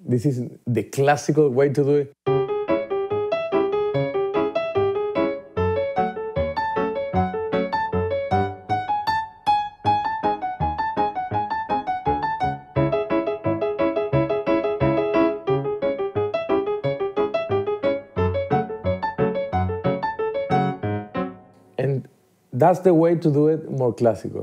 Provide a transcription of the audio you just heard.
This is the classical way to do it. And that's the way to do it more classical.